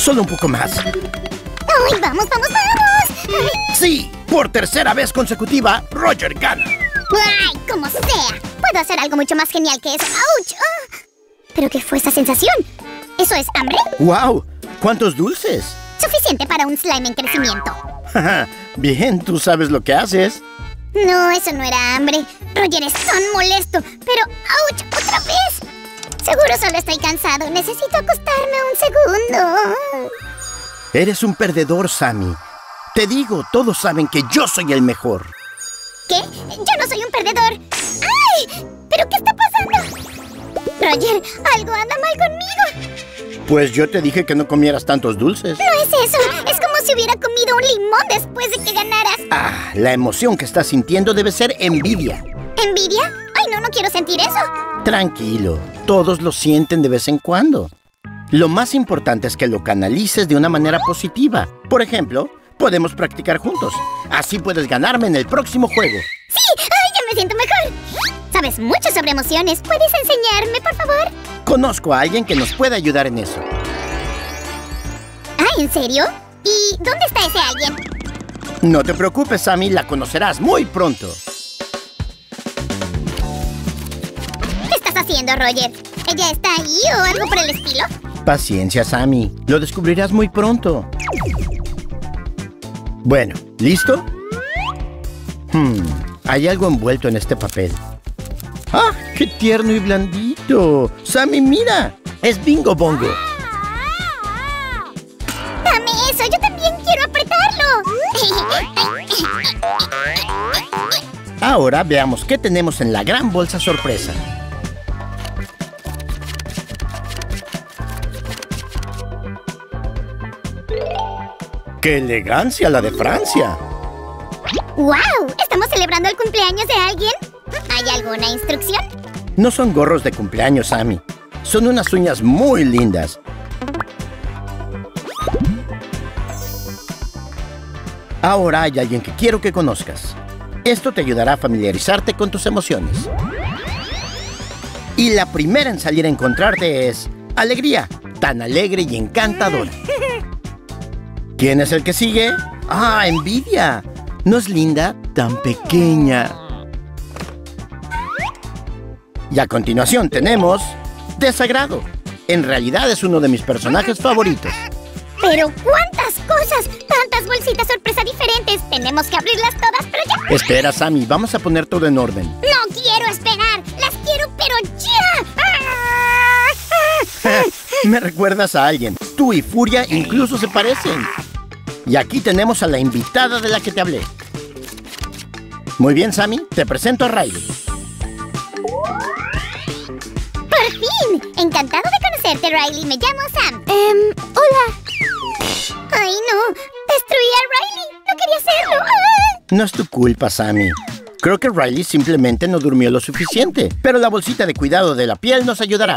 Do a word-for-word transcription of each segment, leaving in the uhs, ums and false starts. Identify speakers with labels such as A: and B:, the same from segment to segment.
A: Solo un poco más.
B: ¡Ay, vamos, vamos, vamos! Ay.
A: Sí, por tercera vez consecutiva, Roger gana.
B: ¡Ay, como sea! Puedo hacer algo mucho más genial que eso. ¡Auch! Ah. ¿Pero qué fue esa sensación? ¿Eso es hambre?
A: ¡Wow! ¿Cuántos dulces?
B: Suficiente para un slime en crecimiento.
A: Bien, tú sabes lo que haces.
B: No, eso no era hambre. Roger es tan molesto. Pero, ¡ouch! ¡Otra vez! Seguro solo estoy cansado. Necesito acostarme un segundo.
A: Eres un perdedor, Sammy. Te digo, todos saben que yo soy el mejor.
B: ¿Qué? Yo no soy un perdedor. ¡Ay! ¿Pero qué está pasando? Roger, algo anda mal conmigo.
A: Pues yo te dije que no comieras tantos dulces.
B: No es eso. Es como si hubiera comido un limón después de que ganaras.
A: Ah, la emoción que estás sintiendo debe ser envidia.
B: ¿Envidia? Ay, no, no quiero sentir eso.
A: Tranquilo, todos lo sienten de vez en cuando. Lo más importante es que lo canalices de una manera positiva. Por ejemplo, podemos practicar juntos. Así puedes ganarme en el próximo juego.
B: ¡Sí! ¡Ay, ya me siento mejor! Sabes mucho sobre emociones. ¿Puedes enseñarme, por favor?
A: Conozco a alguien que nos puede ayudar en eso.
B: Ah, ¿en serio? ¿Y dónde está ese alguien?
A: No te preocupes, Sammy, la conocerás muy pronto.
B: ¿Qué estás haciendo, Roger? ¿Ella está ahí o algo por el estilo?
A: Paciencia, Sammy. Lo descubrirás muy pronto. Bueno, ¿listo? Hmm, hay algo envuelto en este papel. ¡Ah, qué tierno y blandito! Sammy, mira, es Bingo Bongo.
B: ¡Dame eso! ¡Yo también quiero apretarlo!
A: Ahora veamos qué tenemos en la gran bolsa sorpresa. ¡Qué elegancia la de Francia!
B: ¡Wow! ¿Estamos celebrando el cumpleaños de alguien? ¿Hay alguna instrucción?
A: No son gorros de cumpleaños, Sammy. Son unas uñas muy lindas. Ahora hay alguien que quiero que conozcas. Esto te ayudará a familiarizarte con tus emociones. Y la primera en salir a encontrarte es Alegría, tan alegre y encantadora. ¿Quién es el que sigue? ¡Ah, Envidia! ¿No es linda? Tan pequeña. Y a continuación tenemos Desagrado. En realidad es uno de mis personajes favoritos.
B: ¡Pero cuántas cosas! ¡Tantas bolsitas sorpresa diferentes! Tenemos que abrirlas todas, pero ya...
A: Espera, Sammy, vamos a poner todo en orden.
B: ¡No quiero esperar! ¡Las quiero, pero ya!
A: Me recuerdas a alguien. Tú y Furia incluso se parecen. Y aquí tenemos a la invitada de la que te hablé. Muy bien, Sammy, te presento a Riley.
B: ¡Por fin! Encantado de conocerte, Riley. Me llamo Sam. Eh, hola. ¡Ay, no! ¡Destruí a Riley! ¡No quería hacerlo! ¡Ah!
A: No es tu culpa, Sammy. Creo que Riley simplemente no durmió lo suficiente. Pero la bolsita de cuidado de la piel nos ayudará.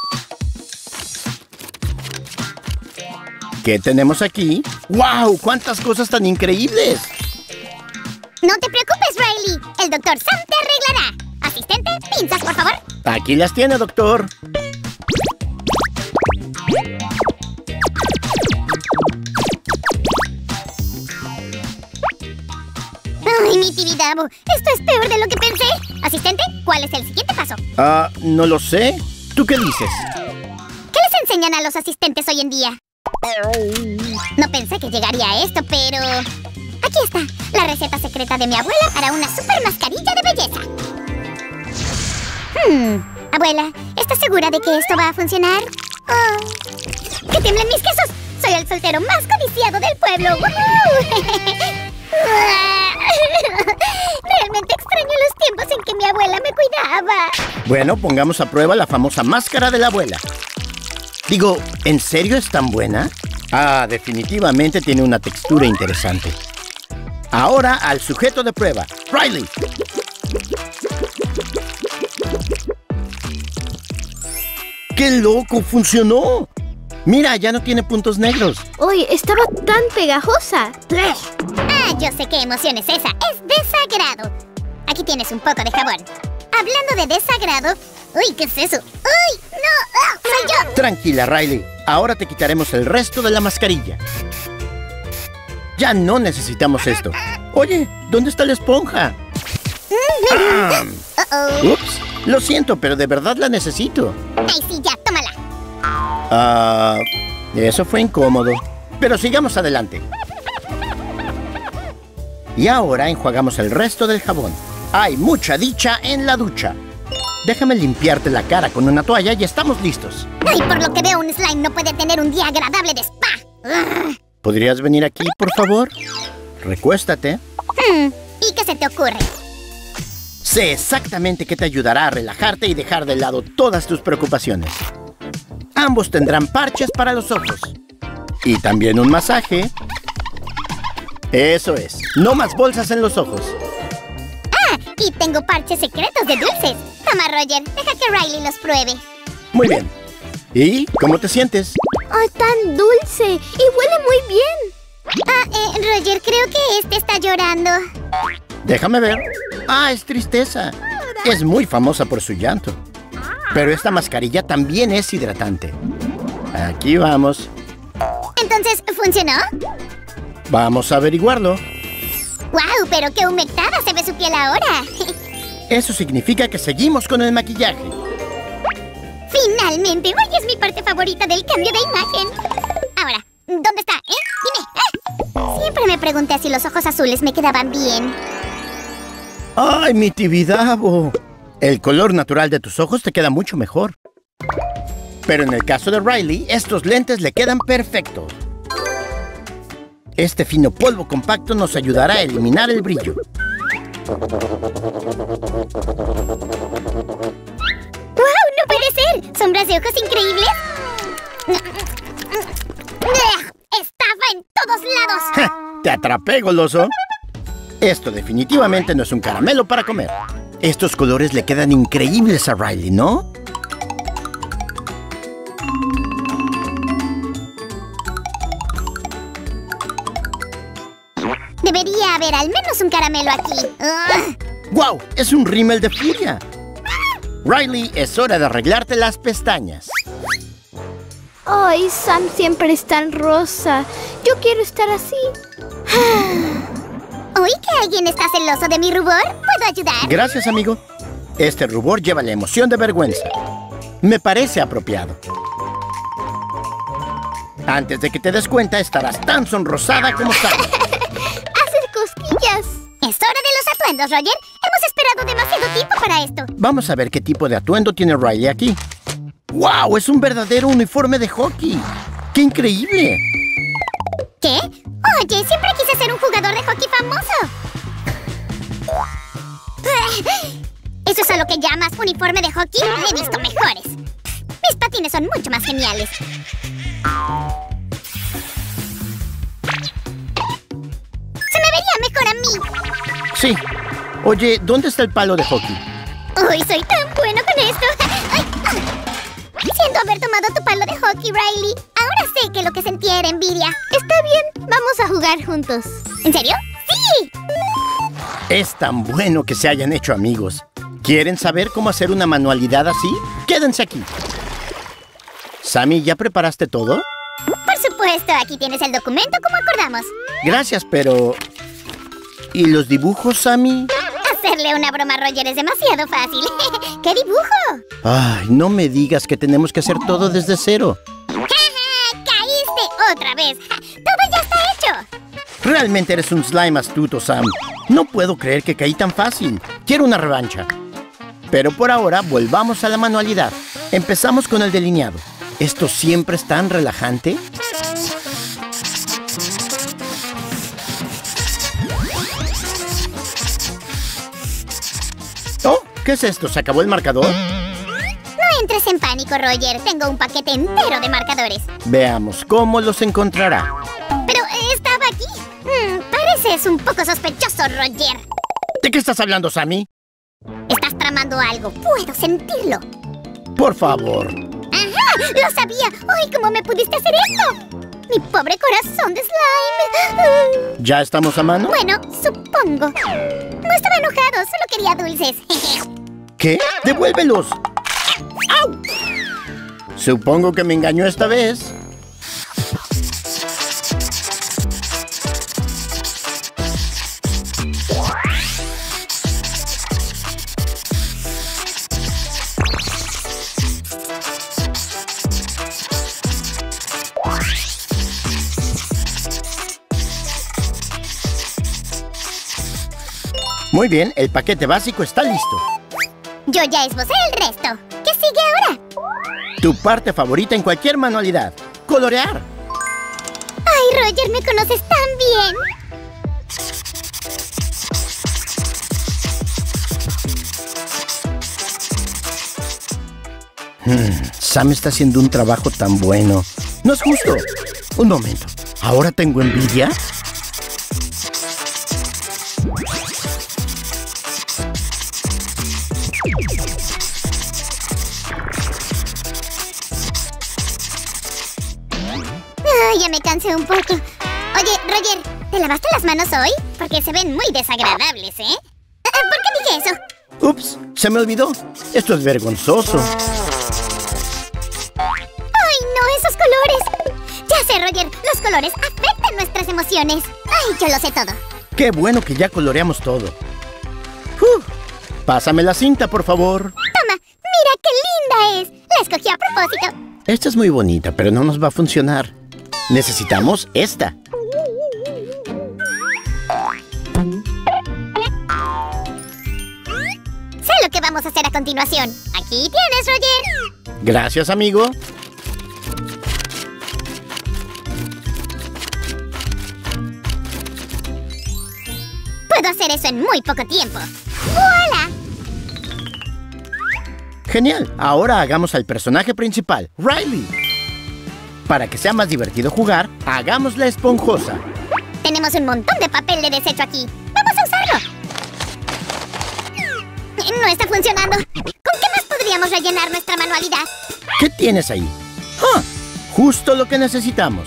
A: ¿Qué tenemos aquí? ¡Wow! ¡Cuántas cosas tan increíbles!
B: No te preocupes, Riley. El doctor Sam te arreglará. Asistente, pinzas, por favor.
A: Aquí las tiene, doctor.
B: Ay, mi tibidabo. Esto es peor de lo que pensé. Asistente, ¿cuál es el siguiente paso?
A: Ah, no lo sé. ¿Tú qué dices?
B: ¿Qué les enseñan a los asistentes hoy en día? No pensé que llegaría a esto, pero... Aquí está, la receta secreta de mi abuela para una super mascarilla de belleza. Hmm, abuela, ¿estás segura de que esto va a funcionar? Oh, ¡que tiemblen mis quesos! Soy el soltero más codiciado del pueblo. ¡Woohoo! Realmente extraño los tiempos en que mi abuela me cuidaba.
A: Bueno, pongamos a prueba la famosa máscara de la abuela. Digo, ¿en serio es tan buena? Ah, definitivamente tiene una textura interesante. Ahora al sujeto de prueba, Riley. ¡Qué loco! ¡Funcionó! Mira, ya no tiene puntos negros.
C: Uy, estaba tan pegajosa.
B: Ah, yo sé qué emoción es esa. Es desagrado. Aquí tienes un poco de jabón. Hablando de desagrado... Uy, ¿qué es eso? ¡Uy! ¡No! ¡Ah! ¡Soy yo!
A: Tranquila, Riley. Ahora te quitaremos el resto de la mascarilla. Ya no necesitamos esto. Oye, ¿dónde está la esponja? Ah.
B: Uh-oh.
A: Ups, lo siento, pero de verdad la necesito.
B: Ay, sí, ya, tómala.
A: Ah, eso fue incómodo. Pero sigamos adelante. Y ahora enjuagamos el resto del jabón. Hay mucha dicha en la ducha. Déjame limpiarte la cara con una toalla y estamos listos.
B: Ay, por lo que veo, un slime no puede tener un día agradable de spa. Ugh.
A: ¿Podrías venir aquí, por favor? Recuéstate.
B: Hmm, ¿y qué se te ocurre?
A: Sé exactamente qué te ayudará a relajarte y dejar de lado todas tus preocupaciones. Ambos tendrán parches para los ojos. Y también un masaje. Eso es. No más bolsas en los ojos.
B: Ah, y tengo parches secretos de dulces. Toma, Roger, deja que Riley los pruebe.
A: Muy bien. ¿Y cómo te sientes?
C: ¡Oh, tan dulce! ¡Y huele muy bien!
B: Ah, eh, Roger, creo que este está llorando.
A: Déjame ver. Ah, es tristeza. Es muy famosa por su llanto. Pero esta mascarilla también es hidratante. Aquí vamos.
B: Entonces, ¿funcionó?
A: Vamos a averiguarlo.
B: ¡Guau! Pero qué humectada se ve su piel ahora.
A: Eso significa que seguimos con el maquillaje.
B: Finalmente, Roger es mi parte favorita del cambio de imagen. Ahora, ¿dónde está? ¿Eh? Dime. ¡Ah! Siempre me pregunté si los ojos azules me quedaban bien.
A: ¡Ay, mi Tibidabo! El color natural de tus ojos te queda mucho mejor. Pero en el caso de Riley, estos lentes le quedan perfectos. Este fino polvo compacto nos ayudará a eliminar el brillo.
B: ¡Wow! ¡No puede ser! ¿Sombras de ojos increíbles? ¡Estaba en todos lados!
A: ¡Ja! ¡Te atrapé, goloso! Esto definitivamente no es un caramelo para comer. Estos colores le quedan increíbles a Riley, ¿no?
B: Debería haber al menos un caramelo aquí. Ugh.
A: ¡Guau! ¡Es un rímel de furia! Riley, es hora de arreglarte las pestañas.
C: ¡Ay, Sam siempre es tan rosa! Yo quiero estar así.
B: ¿Oí que alguien está celoso de mi rubor? ¿Puedo ayudar?
A: Gracias, amigo. Este rubor lleva la emoción de vergüenza. Me parece apropiado. Antes de que te des cuenta, estarás tan sonrosada como Sam.
C: ¡Haces cosquillas!
B: Es hora de los atuendos, Roger. Hemos esperado demasiado tiempo para esto.
A: Vamos a ver qué tipo de atuendo tiene Riley aquí. ¡Wow! ¡Es un verdadero uniforme de hockey! ¡Qué increíble!
B: ¿Qué? Oye, siempre quise ser un jugador de hockey famoso. ¿Eso es a lo que llamas uniforme de hockey? He visto mejores. Mis patines son mucho más geniales. Se me vería mejor a mí.
A: Sí. Oye, ¿dónde está el palo de hockey?
B: Uy, soy tan bueno con esto. Ay, ah. Siento haber tomado tu palo de hockey, Riley. Ahora sé que lo que sentía era envidia.
C: Está bien, vamos a jugar juntos.
B: ¿En serio? ¡Sí!
A: Es tan bueno que se hayan hecho amigos. ¿Quieren saber cómo hacer una manualidad así? Quédense aquí. Sammy, ¿ya preparaste todo?
B: Por supuesto, aquí tienes el documento como acordamos.
A: Gracias, pero... ¿y los dibujos, Sammy?
B: Hacerle una broma a Roger es demasiado fácil. ¿Qué dibujo?
A: Ay, no me digas que tenemos que hacer todo desde cero.
B: ¡Caíste otra vez! ¡Todo ya está hecho!
A: Realmente eres un slime astuto, Sam. No puedo creer que caí tan fácil. Quiero una revancha. Pero por ahora, volvamos a la manualidad. Empezamos con el delineado. ¿Esto siempre es tan relajante? Oh, ¿qué es esto? ¿Se acabó el marcador?
B: No entres en pánico, Roger. Tengo un paquete entero de marcadores.
A: Veamos cómo los encontrará.
B: Pero eh, estaba aquí. Mm, pareces un poco sospechoso, Roger.
A: ¿De qué estás hablando, Sammy?
B: Estás tramando algo. Puedo sentirlo.
A: Por favor.
B: ¡Ajá! ¡Lo sabía! ¡Ay, cómo me pudiste hacer esto! ¡Mi pobre corazón de slime!
A: ¿Ya estamos a mano?
B: Bueno, supongo. No estaba enojado, solo quería dulces.
A: ¿Qué? ¡Devuélvelos! ¡Au! Supongo que me engañó esta vez. Muy bien, el paquete básico está listo.
B: Yo ya esbocé el resto. ¿Qué sigue ahora?
A: Tu parte favorita en cualquier manualidad. Colorear.
B: Ay, Roger, me conoces tan
A: bien. Hmm, Sam está haciendo un trabajo tan bueno. No es justo. Un momento. ¿Ahora tengo envidia?
B: Ay, ya me cansé un poco. Oye, Roger, ¿te lavaste las manos hoy? Porque se ven muy desagradables, ¿eh? ¿Por qué dije eso?
A: Ups, se me olvidó. Esto es vergonzoso.
B: ¡Ay, no, esos colores! Ya sé, Roger, los colores afectan nuestras emociones. Ay, yo lo sé todo.
A: Qué bueno que ya coloreamos todo. Uf, pásame la cinta, por favor.
B: Toma, mira qué linda es. La escogí a propósito.
A: Esta es muy bonita, pero no nos va a funcionar. Necesitamos esta.
B: Sé lo que vamos a hacer a continuación. Aquí tienes, Roger.
A: Gracias, amigo.
B: Puedo hacer eso en muy poco tiempo. ¡Voilà!
A: Genial. Ahora hagamos al personaje principal, Riley. Para que sea más divertido jugar, hagamos la esponjosa.
B: Tenemos un montón de papel de desecho aquí. ¡Vamos a usarlo! No está funcionando. ¿Con qué más podríamos rellenar nuestra manualidad?
A: ¿Qué tienes ahí? ¡Ah! Justo lo que necesitamos.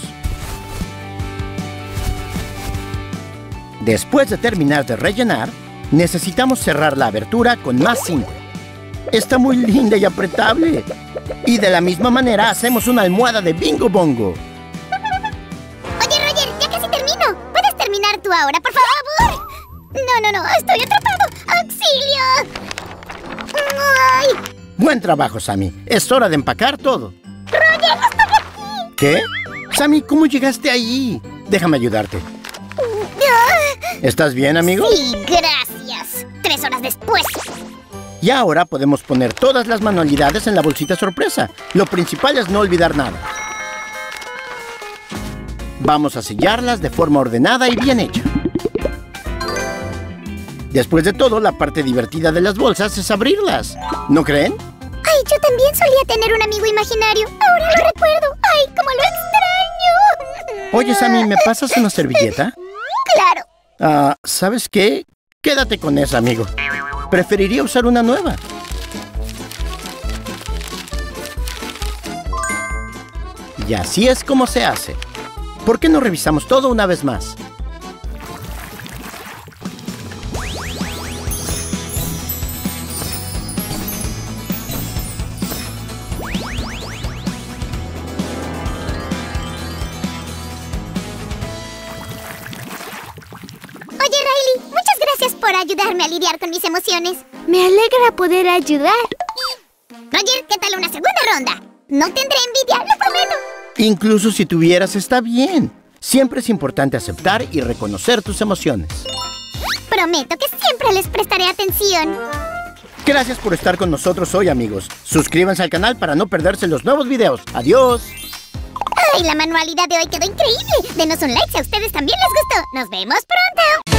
A: Después de terminar de rellenar, necesitamos cerrar la abertura con más cinta. Está muy linda y apretable. Y de la misma manera hacemos una almohada de Bingo Bongo.
B: Oye, Roger, ya casi termino. ¿Puedes terminar tú ahora, por favor? No, no, no, estoy atrapado. ¡Auxilio! ¡Ay!
A: Buen trabajo, Sammy. Es hora de empacar todo.
B: ¡Roger, no estoy aquí!
A: ¿Qué? Sammy, ¿cómo llegaste ahí? Déjame ayudarte. ¿Estás bien, amigo?
B: Sí, gracias. Tres horas después.
A: Y ahora podemos poner todas las manualidades en la bolsita sorpresa. Lo principal es no olvidar nada. Vamos a sellarlas de forma ordenada y bien hecha. Después de todo, la parte divertida de las bolsas es abrirlas. ¿No creen?
B: Ay, yo también solía tener un amigo imaginario. Ahora lo recuerdo. Ay, cómo lo extraño.
A: Oye, Sammy, ¿me pasas una servilleta?
B: Claro.
A: Ah, ¿sabes qué? Quédate con esa, amigo. Preferiría usar una nueva. Y así es como se hace. ¿Por qué no revisamos todo una vez más?
B: Oye, Riley, muchas gracias por ayudarme a lidiar con mis emociones.
C: Me alegra poder ayudar.
B: Roger, ¿qué tal una segunda ronda? No tendré envidia, lo prometo.
A: Incluso si tuvieras, está bien. Siempre es importante aceptar y reconocer tus emociones.
B: Prometo que siempre les prestaré atención.
A: Gracias por estar con nosotros hoy, amigos. Suscríbanse al canal para no perderse los nuevos videos. ¡Adiós!
B: ¡Ay, la manualidad de hoy quedó increíble! Denos un like si a ustedes también les gustó. ¡Nos vemos pronto!